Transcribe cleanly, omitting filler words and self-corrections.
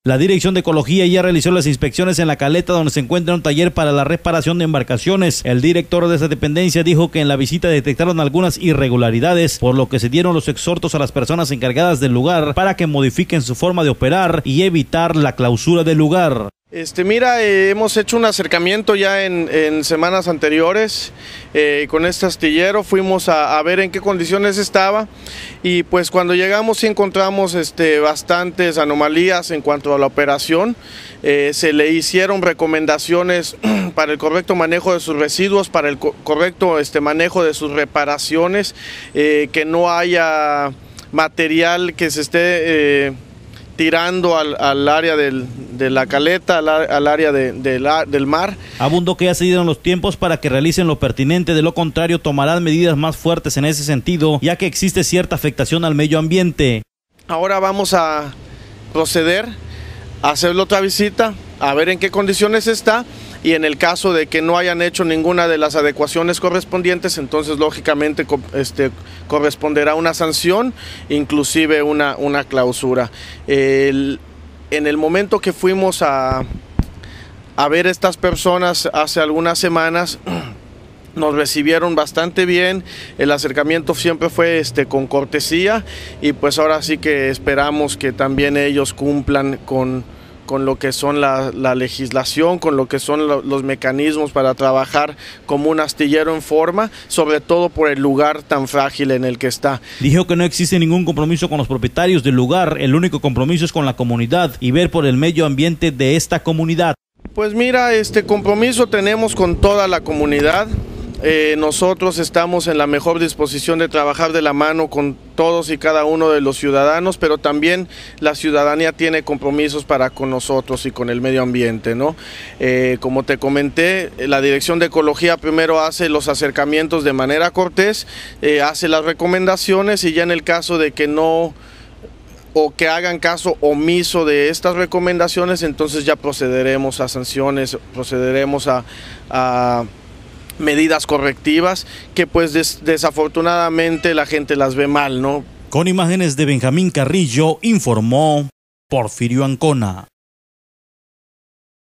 La Dirección de Ecología ya realizó las inspecciones en La Caleta, donde se encuentra un taller para la reparación de embarcaciones. El director de esa dependencia dijo que en la visita detectaron algunas irregularidades, por lo que se dieron los exhortos a las personas encargadas del lugar para que modifiquen su forma de operar y evitar la clausura del lugar. Hemos hecho un acercamiento ya en semanas anteriores con este astillero. Fuimos a ver en qué condiciones estaba y pues cuando llegamos sí encontramos bastantes anomalías en cuanto a la operación. Se le hicieron recomendaciones para el correcto manejo de sus residuos, para el correcto manejo de sus reparaciones, que no haya material que se esté tirando al área de La Caleta, al área del mar. Abundó que ya se dieron los tiempos para que realicen lo pertinente, de lo contrario tomarán medidas más fuertes en ese sentido, ya que existe cierta afectación al medio ambiente. Ahora vamos a proceder a hacerle otra visita, a ver en qué condiciones está, y en el caso de que no hayan hecho ninguna de las adecuaciones correspondientes, entonces lógicamente corresponderá una sanción, inclusive una clausura. En el momento que fuimos a ver a estas personas hace algunas semanas, nos recibieron bastante bien, el acercamiento siempre fue con cortesía, y pues ahora sí que esperamos que también ellos cumplan con lo que son la legislación, con lo que son los mecanismos para trabajar como un astillero en forma, sobre todo por el lugar tan frágil en el que está. Dijo que no existe ningún compromiso con los propietarios del lugar, el único compromiso es con la comunidad y ver por el medio ambiente de esta comunidad. Pues mira, compromiso tenemos con toda la comunidad. Nosotros estamos en la mejor disposición de trabajar de la mano con todos y cada uno de los ciudadanos, pero también la ciudadanía tiene compromisos para con nosotros y con el medio ambiente, ¿no? Como te comenté, la Dirección de Ecología primero hace los acercamientos de manera cortés, hace las recomendaciones, y ya en el caso de que no, o que hagan caso omiso de estas recomendaciones, entonces ya procederemos a sanciones, procederemos a medidas correctivas que pues desafortunadamente la gente las ve mal, ¿no? Con imágenes de Benjamín Carrillo, informó Porfirio Ancona.